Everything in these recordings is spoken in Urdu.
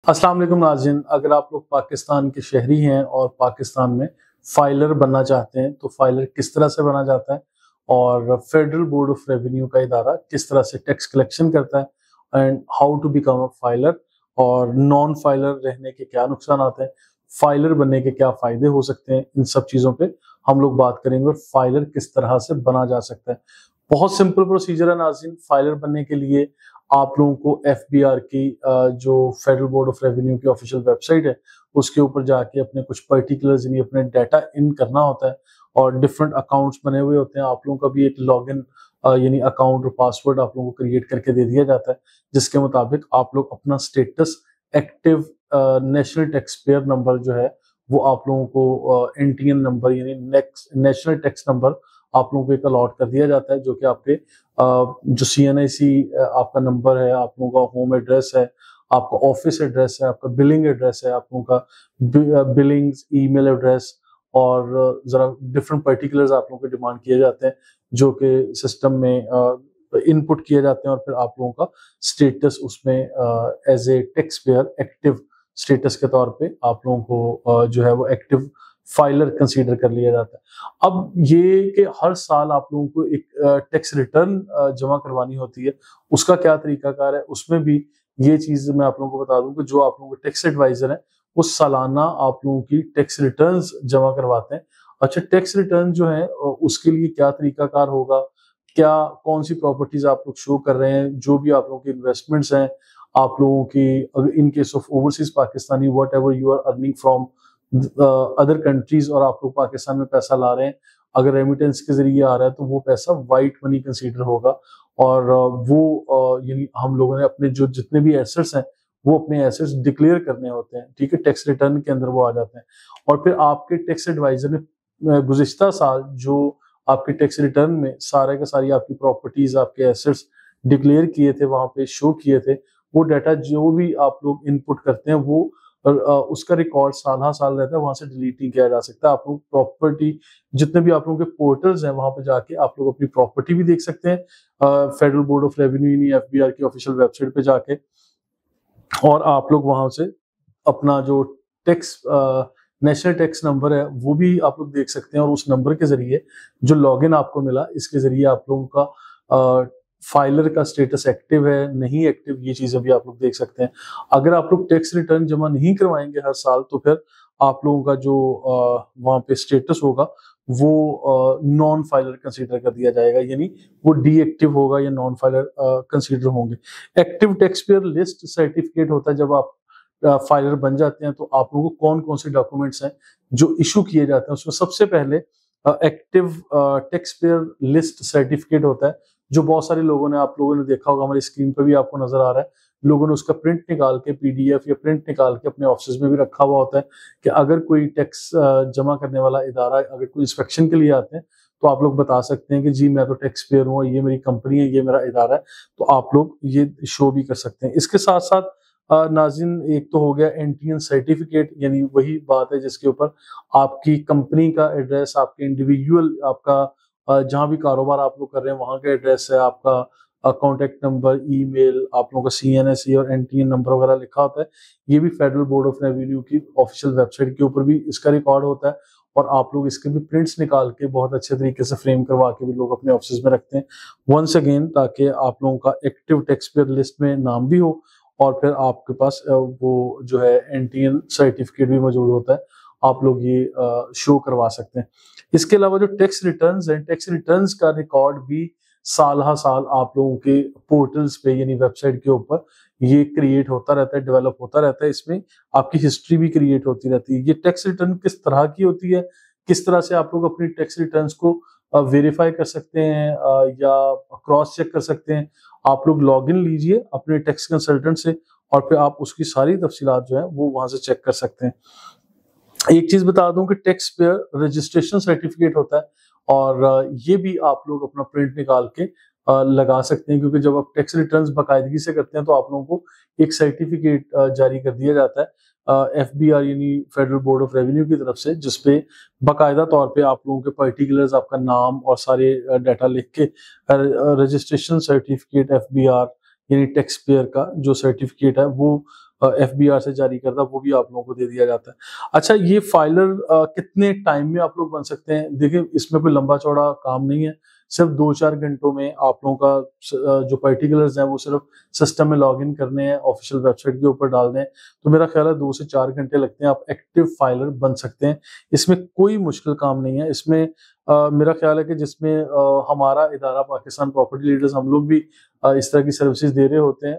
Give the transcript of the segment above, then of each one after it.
السلام علیکم ناظرین، اگر آپ لوگ پاکستان کے شہری ہیں اور پاکستان میں فائلر بننا چاہتے ہیں تو فائلر کس طرح سے بنا جاتا ہے اور فیڈرل بورڈ آف ریونیو کا ادارہ کس طرح سے ٹیکس کلیکشن کرتا ہے and how to become a filer اور نان فائلر رہنے کے کیا نقصانات ہیں، فائلر بننے کے کیا فائدے ہو سکتے ہیں، ان سب چیزوں پہ ہم لوگ بات کریں گے اور فائلر کس طرح سے بنا جا سکتا ہے۔ بہت سمپل پروسیجر ہے ناظرین۔ فائلر بننے کے لیے آپ لوگوں کو ایف بی آر کی جو فیڈرل بورڈ آف ریونیو کی آفیشیل ویب سائٹ ہے اس کے اوپر جا کے اپنے کچھ پرٹیکولرز یعنی اپنے ڈیٹا ان کرنا ہوتا ہے اور ڈفرنٹ اکاؤنٹس بنے ہوئے ہوتے ہیں۔ آپ لوگوں کا بھی ایک لاگ ان یعنی اکاؤنٹ اور پاسورڈ آپ لوگوں کو کریٹ کر کے دے دیا جاتا ہے، جس کے مطابق آپ لوگ اپنا status active national taxpayer number جو ہے وہ آپ لوگوں کو این ٹی این نمبر یعنی نیشنل ٹیکس نمبر آپ لوگوں کو ایک الاٹ کر دیا جاتا ہے، جو کہ آپ کے جو سی این آئی سی آپ کا نمبر ہے، آپ لوگوں کا ہوم ایڈریس ہے، آپ کا آفس ایڈریس ہے، آپ کا بلنگ ایڈریس ہے، آپ لوگوں کا بلنگ ای میل ایڈریس اور ذرا ڈفرنٹ پرٹیکولرز آپ لوگوں کے ڈیمانڈ کیے جاتے ہیں جو کہ سسٹم میں ان پٹ کیے جاتے ہیں اور پھر آپ لوگوں کا اسٹیٹس اس میں as a taxpayer active status کے طور پہ آپ لوگوں کو جو ہے وہ ایکٹیو فائلر کنسیڈر کر لیا جاتا ہے۔ اب یہ کہ ہر سال آپ لوگوں کو ایک ٹیکس ریٹرن جمع کروانی ہوتی ہے، اس کا کیا طریقہ کار ہے، اس میں بھی یہ چیز میں آپ لوگوں کو بتا دوں کہ جو آپ لوگوں کے ٹیکس ایڈوائزر ہیں وہ سالانہ آپ لوگوں کی ٹیکس ریٹرنز جمع کرواتے ہیں۔ اچھا، ٹیکس ریٹرن جو ہے اس کے لیے کیا طریقہ کار ہوگا، کیا کون سی پراپرٹیز آپ لوگ شو کر رہے ہیں، جو بھی آپ لوگوں کی انویسٹمنٹس ہیں، آپ لوگوں کی in case of overseas Pakistani whatever you are earning from other countries اور آپ لوگ پاکستان میں پیسہ لا رہے ہیں، اگر ریمیٹنس کے ذریعے آ رہا ہے تو وہ پیسہ وائٹ منی کنسیڈر ہوگا اور وہ یعنی ہم لوگوں نے اپنے جو جتنے بھی ایسٹس ہیں وہ اپنے ایسٹس ڈکلیئر کرنے ہوتے ہیں، ٹھیک ہے، ٹیکس ریٹرن کے اندر وہ آ جاتے ہیں اور پھر آپ کے ٹیکس ایڈوائزر نے گزشتہ سال جو آپ کے ٹیکس ریٹرن میں سارے کا ساری آپ کی پراپرٹیز آپ کے ایسٹس ڈکلیئر کیے تھے، وہاں پہ شو کیے تھے، وہ ڈیٹا جو بھی آپ لوگ ان پٹ کرتے ہیں وہ اس کا ریکارڈ سال ہر سال رہتا ہے، وہاں سے ڈیلیٹ نہیں کیا جا سکتا۔ آپ لوگ پراپرٹی جتنے بھی آپ لوگوں کے پورٹلز ہیں وہاں پہ جا کے آپ لوگ اپنی پراپرٹی بھی دیکھ سکتے ہیں فیڈرل بورڈ آف ریونیو یعنی ایف بی آر کی آفیشیل ویب سائٹ پہ جا کے، اور آپ لوگ وہاں سے اپنا جو ٹیکس نیشنل ٹیکس نمبر ہے وہ بھی آپ لوگ دیکھ سکتے ہیں اور اس نمبر کے ذریعے جو لاگ ان آپ کو ملا اس کے ذریعے آپ لوگوں کا فائلر کا اسٹیٹس ایکٹیو ہے نہیں ایکٹیو، یہ چیزیں بھی آپ لوگ دیکھ سکتے ہیں۔ اگر آپ لوگ ٹیکس ریٹرن جمع نہیں کروائیں گے ہر سال تو پھر آپ لوگوں کا جو وہاں پہ اسٹیٹس ہوگا وہ نان فائلر کنسیڈر کر دیا جائے گا، یعنی وہ ڈی ایکٹیو ہوگا یا نان فائلر کنسیڈر ہوں گے۔ Active taxpayer list certificate ہوتا ہے، جب آپ فائلر بن جاتے ہیں تو آپ لوگوں کو کون کون سے ڈاکومنٹس ہیں جو ایشو کیے جاتے ہیں، اس میں سب سے پہلے active taxpayer list certificate ہوتا ہے، جو بہت سارے لوگوں نے آپ لوگوں نے دیکھا ہوگا، ہماری اسکرین پہ بھی آپ کو نظر آ رہا ہے، لوگوں نے اس کا پرنٹ نکال کے پی ڈی ایف یا پرنٹ نکال کے اپنے آفسز میں بھی رکھا ہوا ہوتا ہے کہ اگر کوئی ٹیکس جمع کرنے والا ادارہ اگر کوئی انسپیکشن کے لیے آتے ہیں تو آپ لوگ بتا سکتے ہیں کہ جی میں تو ٹیکس پیئر ہوں، یہ میری کمپنی ہے، یہ میرا ادارہ ہے، تو آپ لوگ یہ شو بھی کر سکتے ہیں۔ اس کے ساتھ ساتھ ناظرین ایک تو ہو گیا این ٹی این سرٹیفکیٹ، یعنی وہی بات ہے جس کے اوپر آپ کی کمپنی کا ایڈریس، آپ کے انڈیویجول آپ کا جہاں بھی کاروبار آپ لوگ کر رہے ہیں وہاں کا ایڈریس ہے، آپ کا کانٹیکٹ نمبر، ای میل، آپ لوگوں کا سی این ایس سی اور این ٹی این نمبر وغیرہ لکھا ہوتا ہے۔ یہ بھی فیڈرل بورڈ آف ریونیو کی آفیشیل ویب سائٹ کے اوپر بھی اس کا ریکارڈ ہوتا ہے اور آپ لوگ اس کے بھی پرنٹس نکال کے بہت اچھے طریقے سے فریم کروا کے بھی لوگ اپنے آفسز میں رکھتے ہیں، ونس اگین تاکہ آپ لوگوں کا ایکٹیو ٹیکس پیئر لسٹ میں نام بھی ہو اور پھر آپ کے پاس وہ جو ہے این ٹی این سرٹیفکیٹ بھی موجود ہوتا ہے، آپ لوگ یہ شو کروا سکتے ہیں۔ اس کے علاوہ جو ٹیکس ریٹرنز ہیں، ٹیکس ریٹرنز کا ریکارڈ بھی سال ہر سال آپ لوگوں کے پورٹلز پہ یعنی ویب سائٹ کے اوپر یہ کریٹ ہوتا رہتا ہے، ڈیولپ ہوتا رہتا ہے، اس میں آپ کی ہسٹری بھی کریٹ ہوتی رہتی ہے۔ یہ ٹیکس ریٹرن کس طرح کی ہوتی ہے، کس طرح سے آپ لوگ اپنی ٹیکس ریٹرنز کو ویریفائی کر سکتے ہیں یا کراس چیک کر سکتے ہیں، آپ لوگ لاگ ان لیجئے اپنے ٹیکس کنسلٹنٹ سے اور پھر آپ اس کی ساری تفصیلات جو ہیں وہ وہاں سے چیک کر سکتے ہیں۔ ایک چیز بتا دوں کہ ٹیکس پیئر رجسٹریشن سرٹیفکیٹ ہوتا ہے اور یہ بھی آپ لوگ اپنا پرنٹ نکال کے لگا سکتے ہیں، کیونکہ جب آپ ٹیکس ریٹرنز باقاعدگی سے کرتے ہیں تو آپ لوگوں کو ایک سرٹیفکیٹ جاری کر دیا جاتا ہے ایف بی آر یعنی فیڈرل بورڈ آف ریونیو کی طرف سے، جس پہ باقاعدہ طور پہ آپ لوگوں کے پرٹیکولرز، آپ کا نام اور سارے ڈیٹا لکھ کے registration certificate F B R یعنی ٹیکس پیئر کا جو سرٹیفکیٹ ہے وہ FBR سے جاری کردہ وہ بھی آپ لوگوں کو دے دیا جاتا ہے۔ اچھا یہ فائلر کتنے ٹائم میں آپ لوگ بن سکتے ہیں؟ دیکھیں اس میں کوئی لمبا چوڑا کام نہیں ہے، صرف 2-4 گھنٹوں میں آپ لوگوں کا جو پرٹیکولرز ہیں وہ صرف سسٹم میں لاگ ان کرنے ہیں، آفیشیل ویب سائٹ کے اوپر ڈالنے ہیں، تو میرا خیال ہے 2 سے 4 گھنٹے لگتے ہیں، آپ ایکٹیو فائلر بن سکتے ہیں۔ اس میں کوئی مشکل کام نہیں ہے، اس میں میرا خیال ہے کہ جس میں ہمارا ادارہ پاکستان پراپرٹی لیڈرز ہم لوگ بھی اس طرح کی سروسز دے رہے ہوتے ہیں۔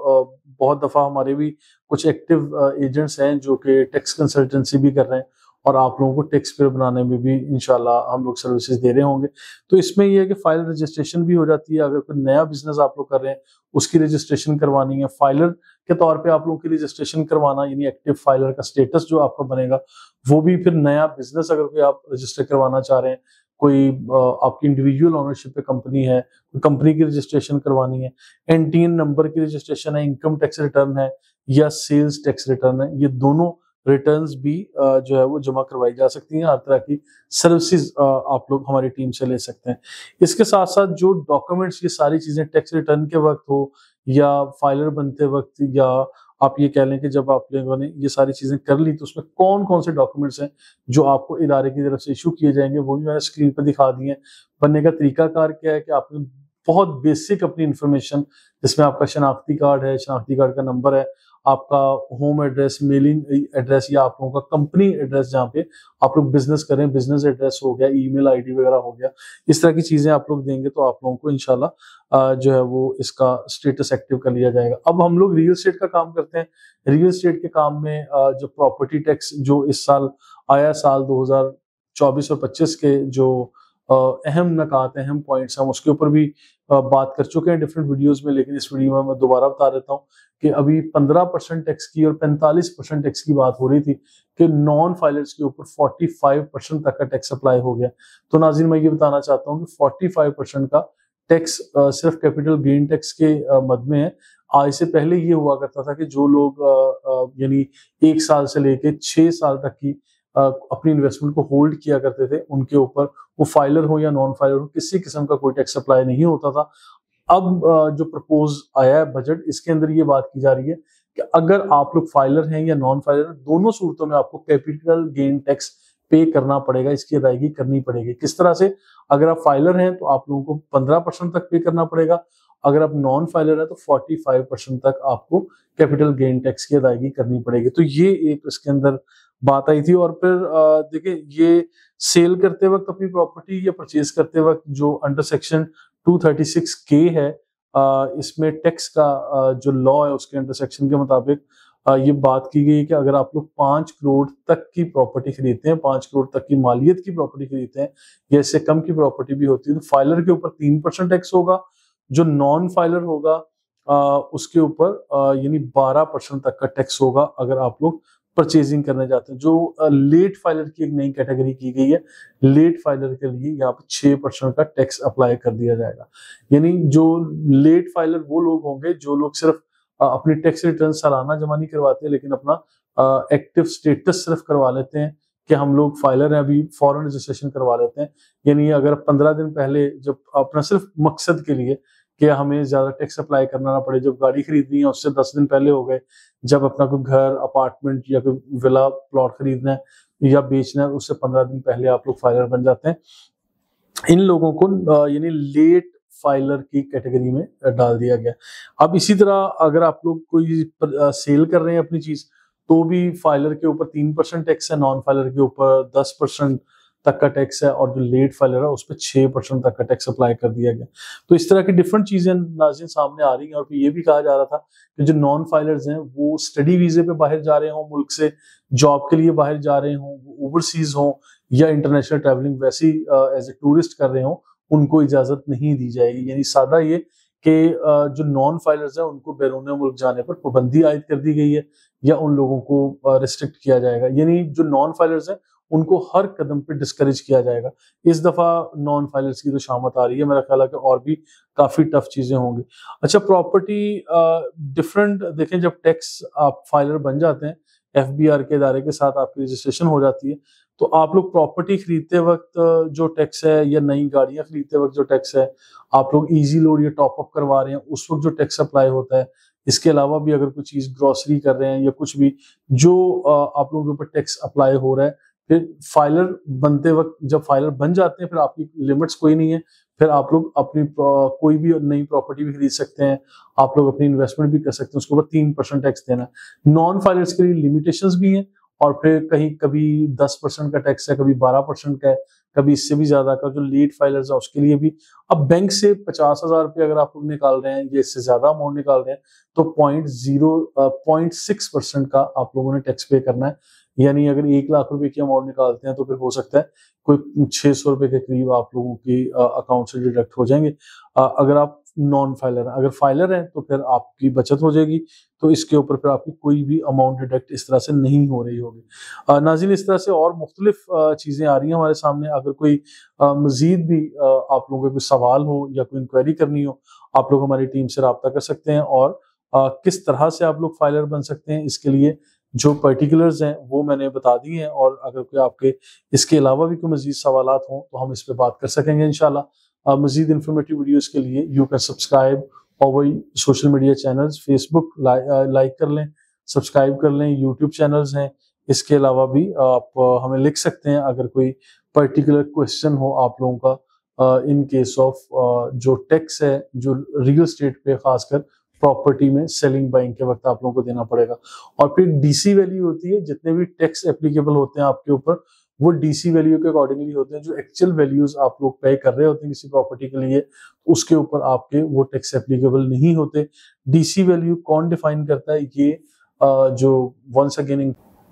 بہت دفعہ ہمارے بھی کچھ ایکٹیو ایجنٹس ہیں جو کہ ٹیکس کنسلٹنسی بھی کر رہے ہیں، اور آپ لوگوں کو ٹیکس پیئر بنانے میں بھی انشاءاللہ ہم لوگ سروسز دے رہے ہوں گے۔ تو اس میں یہ ہے کہ فائل رجسٹریشن بھی ہو جاتی ہے، اگر کوئی نیا بزنس آپ لوگ کر رہے ہیں اس کی رجسٹریشن کروانی ہے، فائلر کے طور پہ آپ لوگوں کی رجسٹریشن کروانا، یعنی ایکٹیو فائلر کا سٹیٹس جو آپ کا بنے گا وہ بھی پھر نیا بزنس اگر کوئی آپ رجسٹر کروانا چاہ رہے ہیں، کوئی آپ کی انڈیویجول اونرشپ پہ کمپنی ہے، کمپنی کی رجسٹریشن کروانی ہے، NTN نمبر کی رجسٹریشن ہے، انکم ٹیکس ریٹرن ہے یا سیلز ٹیکس ریٹرن ہے، یہ دونوں ریٹرنز بھی جو ہے وہ جمع کروائی جا سکتی ہیں۔ ہر طرح کی سروسز آپ لوگ ہماری ٹیم سے لے سکتے ہیں۔ اس کے ساتھ ساتھ جو ڈاکومنٹس، یہ ساری چیزیں ٹیکس ریٹرن کے وقت ہو یا فائلر بنتے وقت، یا آپ یہ کہہ لیں کہ جب آپ لوگوں نے یہ ساری چیزیں کر لی تو اس میں کون کون سے ڈاکومنٹس ہیں جو آپ کو ادارے کی طرف سے ایشو کیے جائیں گے، وہ بھی میں نے اسکرین پر دکھا دی ہیں۔ بننے کا طریقہ کار کیا ہے کہ آپ نے بہت بیسک اپنی انفارمیشن، جس میں آپ کا شناختی کارڈ ہے، شناختی کارڈ کا نمبر ہے، آپ کا ہوم ایڈریس، میلنگ ایڈریس یا آپ لوگوں کا کمپنی ایڈریس جہاں پہ آپ لوگ بزنس کریں، بزنس ایڈریس ہو گیا، ای میل ID وغیرہ ہو گیا، اس طرح کی چیزیں آپ لوگ دیں گے تو آپ لوگوں کو انشاءاللہ جو ہے وہ اس کا سٹیٹس ایکٹیو کر لیا جائے گا۔ اب ہم لوگ ریل اسٹیٹ کا کام کرتے ہیں۔ ریل اسٹیٹ کے کام میں جو پراپرٹی ٹیکس جو اس سال آیا، سال 2024 اور 25 کے جو اہم نکات، اہم پوائنٹس ہیں، اس کے اوپر بھی بات کر چکے ہیں ڈفرینٹ ویڈیوز میں، لیکن اس ویڈیو میں دوبارہ بتا دیتا ہوں کہ ابھی 15% ٹیکس کی اور 45% ٹیکس کی بات ہو رہی تھی کہ نان فائلرز کے اوپر 45% تک کا ٹیکس اپلائی ہو گیا۔ تو ناظرین میں یہ بتانا چاہتا ہوں کہ 45% کا ٹیکس صرف کیپٹل گین ٹیکس کے مد میں ہے۔ آج سے پہلے یہ ہوا کرتا تھا کہ جو لوگ یعنی 1 سال سے لے کے 6 سال تک کی اپنی انویسٹمنٹ کو ہولڈ کیا کرتے تھے، ان کے اوپر وہ فائلر ہو یا نان فائلر ہو کسی قسم کا کوئی ٹیکس اپلائی نہیں ہوتا تھا۔ اب جو پرپوز آیا ہے بجٹ، اس کے اندر یہ بات کی جا رہی ہے کہ اگر آپ لوگ فائلر ہیں یا نان فائلر، دونوں صورتوں میں آپ کو کیپٹل گین ٹیکس پے کرنا پڑے گا، اس کی ادائیگی کرنی پڑے گی۔ کس طرح سے؟ اگر آپ فائلر ہیں تو آپ لوگوں کو 15% تک پے کرنا پڑے گا، اگر آپ نان فائلر ہیں تو 45% تک آپ کو کیپٹل گین ٹیکس کی ادائیگی کرنی پڑے گی۔ تو یہ ایک اس کے اندر بات آئی تھی۔ اور پھر دیکھیں یہ سیل کرتے وقت اپنی پراپرٹی یا پرچیز کرتے وقت جو انڈر سیکشن 236K ہے، اس میں ٹیکس کا جو لا ہے اس کے انڈر سیکشن کے مطابق یہ بات کی گئی کہ اگر آپ لوگ 5 کروڑ تک کی پراپرٹی خریدتے ہیں، 5 کروڑ تک کی مالیت کی پراپرٹی خریدتے ہیں یا اس سے کم کی پراپرٹی بھی ہوتی ہے، تو فائلر کے اوپر 3% ٹیکس ہوگا، جو نان فائلر ہوگا اس کے اوپر یعنی 12% تک کا ٹیکس ہوگا اگر آپ لوگ پرچیزنگ کرنے جاتے ہیں۔ جو لیٹ فائلر کی ایک نئی کیٹیگری کی گئی ہے، لیٹ فائلر کے لیے یہاں پہ 6% کا ٹیکس اپلائی کر دیا جائے گا۔ یعنی جو لیٹ فائلر وہ لوگ ہوں گے جو لوگ صرف اپنی ٹیکس ریٹرن سالانہ جمع نہیں کرواتے لیکن اپنا ایکٹیو سٹیٹس صرف کروا لیتے ہیں کہ ہم لوگ فائلر ہیں، ابھی فوراً رجسٹریشن کروا لیتے ہیں۔ یعنی اگر 15 دن پہلے، جب اپنا صرف مقصد کے لیے کہ ہمیں زیادہ ٹیکس اپلائی کرنا نہ پڑے، جب گاڑی خریدنی ہے اس سے 10 دن پہلے ہو گئے، جب اپنا کوئی گھر، اپارٹمنٹ یا کوئی ولا پلاٹ خریدنا ہے یا بیچنا ہے اس سے 15 دن پہلے آپ لوگ فائلر بن جاتے ہیں۔ ان لوگوں کو یعنی لیٹ فائلر کی کیٹیگری میں ڈال دیا گیا۔ اب اسی طرح اگر آپ لوگ کوئی سیل کر رہے ہیں اپنی چیز تو بھی فائلر کے اوپر 3% ٹیکس ہے، نان فائلر کے اوپر 10% تک کا ٹیکس ہے، اور جو لیٹ فائلر ہے اس پہ 6% تک کا ٹیکس اپلائی کر دیا گیا۔ تو اس طرح کی ڈفرینٹ چیزیں ناظرین سامنے آ رہی ہیں۔ اور پھر یہ بھی کہا جا رہا تھا کہ جو نان فائلرز ہیں وہ اسٹڈی ویزے پہ باہر جا رہے ہوں، ملک سے جاب کے لیے باہر جا رہے ہوں، اوورسیز ہوں یا انٹرنیشنل ٹریولنگ ویسی ایز اے ٹورسٹ کر رہے ہوں، ان کو اجازت نہیں دی جائے گی۔ یعنی سادہ یہ کہ جو نان فائلرز ہیں ان کو بیرون ملک جانے پر پابندی عائد کر دی گئی ہے یا ان لوگوں کو ریسٹرکٹ کیا جائے گا۔ یعنی جو نان فائلرز ہیں ان کو ہر قدم پہ ڈسکریج کیا جائے گا۔ اس دفعہ نان فائلرز کی تو شامت آ رہی ہے، میرا خیال ہے کہ اور بھی کافی ٹف چیزیں ہوں گی۔ اچھا پراپرٹی ڈفرینٹ دیکھیں، جب ٹیکس آپ فائلر بن جاتے ہیں، FBR کے ادارے کے ساتھ آپ کی رجسٹریشن ہو جاتی ہے، تو آپ لوگ پراپرٹی خریدتے وقت جو ٹیکس ہے یا نئی گاڑیاں خریدتے وقت جو ٹیکس ہے، آپ لوگ ایزی لوڈ یا ٹاپ اپ کروا رہے ہیں اس وقت جو ٹیکس اپلائی ہوتا ہے، اس کے علاوہ بھی اگر کوئی چیز گروسری کر رہے ہیں یا کچھ بھی جو آپ لوگوں کے اوپر ٹیکس اپلائی ہو رہا ہے، پھر فائلر بنتے وقت جب فائلر بن جاتے ہیں پھر آپ کی لمٹس کوئی نہیں ہے، پھر آپ لوگ اپنی کوئی بھی نئی پراپرٹی بھی خرید سکتے ہیں، آپ لوگ اپنی انویسٹمنٹ بھی کر سکتے ہیں، اس کے اوپر 3% ٹیکس دینا ہے۔ نان فائلرس کے لیے لمیٹیشنز بھی ہیں، اور پھر کہیں کبھی 10% کا ٹیکس ہے، کبھی 12% کا ہے، کبھی اس سے بھی زیادہ کا۔ جو لیٹ فائلرز ہیں اس کے لیے بھی اب بینک سے 50,000 روپے اگر آپ لوگ نکال رہے ہیں یا اس سے زیادہ اماؤنٹ نکال رہے ہیں تو 0.6% کا آپ لوگوں نے ٹیکس پے کرنا ہے۔ یعنی اگر 1,00,000 روپے کی اماؤنٹ نکالتے ہیں تو پھر ہو سکتا ہے کوئی 600 روپے کے قریب آپ لوگوں کی اکاؤنٹ سے ڈیڈکٹ ہو جائیں گے اگر آپ نان فائلر ہیں۔ اگر فائلر ہیں تو پھر آپ کی بچت ہو جائے گی، تو اس کے اوپر پھر آپ کی کوئی بھی اماؤنٹ ڈیڈکٹ اس طرح سے نہیں ہو رہی ہوگی۔ ناظرین، اس طرح سے اور مختلف چیزیں آ رہی ہیں ہمارے سامنے۔ اگر کوئی مزید بھی آپ لوگوں کے کوئی سوال ہو یا کوئی انکوائری کرنی ہو، آپ لوگ ہماری ٹیم سے رابطہ کر سکتے ہیں، اور کس طرح سے آپ لوگ فائلر بن سکتے ہیں اس کے لیے جو پرٹیکولرز ہیں وہ میں نے بتا دی ہیں، اور اگر کوئی آپ کے اس کے علاوہ بھی کوئی مزید سوالات ہوں تو ہم اس پہ بات کر سکیں گے انشاءاللہ۔ مزید انفارمیٹیو ویڈیوز کے لیے یو کین سبسکرائب اور وہی social media channels, Facebook like کر لیں، سبسکرائب کر لیں، یوٹیوب چینلز ہیں۔ اس کے علاوہ بھی آپ ہمیں لکھ سکتے ہیں اگر کوئی پرٹیکولر کویسچن ہو آپ لوگوں کا ان کیس آف جو ٹیکس ہے جو ریل اسٹیٹ پہ خاص کر پراپرٹی میں سیلنگ بائنگ کے وقت آپ لوگوں کو دینا پڑے گا۔ اور پھر ڈی سی ویلیو ہوتی ہے، جتنے بھی ٹیکس اپلیکیبل ہوتے ہیں آپ کے اوپر وہ ڈی سی ویلیو کے اکارڈنگلی ہوتے ہیں۔ جو ایکچوئل ویلیوز آپ لوگ پے کر رہے ہوتے ہیں کسی پراپرٹی کے لیے اس کے اوپر آپ کے وہ ٹیکس اپلیکیبل نہیں ہوتے۔ ڈی سی ویلیو کون ڈیفائن کرتا ہے؟ یہ جو ونس اگین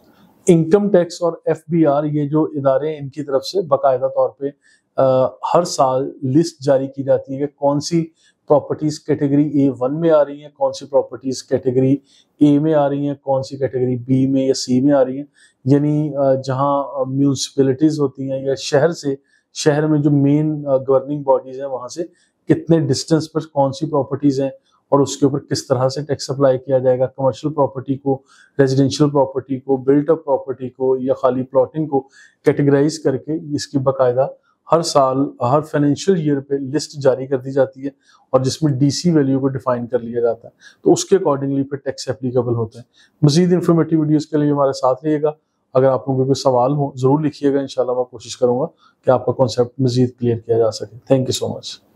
انکم ٹیکس اور ایف بی آر، یہ جو ادارے ہیں ان کی طرف سے باقاعدہ طور پہ ہر سال لسٹ جاری کی جاتی ہے کہ کون سی پراپرٹیز کیٹیگری A1 میں آ رہی ہیں، کون سی پراپرٹیز کیٹیگری A میں آ رہی ہیں، کون سی کیٹیگری B میں یا C میں آ رہی ہیں۔ یعنی جہاں میونسپلٹیز ہوتی ہیں یا شہر میں جو مین گورننگ باڈیز ہیں وہاں سے کتنے ڈسٹینس پر کون سی پراپرٹیز ہیں اور اس کے اوپر کس طرح سے ٹیکس اپلائی کیا جائے گا۔ کمرشل پراپرٹی کو، ریزیڈینشیل پراپرٹی کو، بلٹ اپ پراپرٹی کو یا خالی پلاٹنگ کو کیٹیگرائز کر کے اس کی باقاعدہ ہر سال ہر فائنینشیل ایئر پہ لسٹ جاری کر دی جاتی ہے، اور جس میں ڈی سی ویلیو کو ڈیفائن کر لیا جاتا ہے، تو اس کے اکارڈنگلی پھر ٹیکس اپلیکیبل ہوتے ہیں۔ مزید انفارمیٹیو ویڈیوز کے لیے ہمارے ساتھ رہیے گا۔ اگر آپ لوگوں کو کوئی سوال ہو ضرور لکھیے گا، انشاءاللہ میں کوشش کروں گا کہ آپ کا کانسیپٹ مزید کلیئر کیا جا سکے۔ Thank you so much.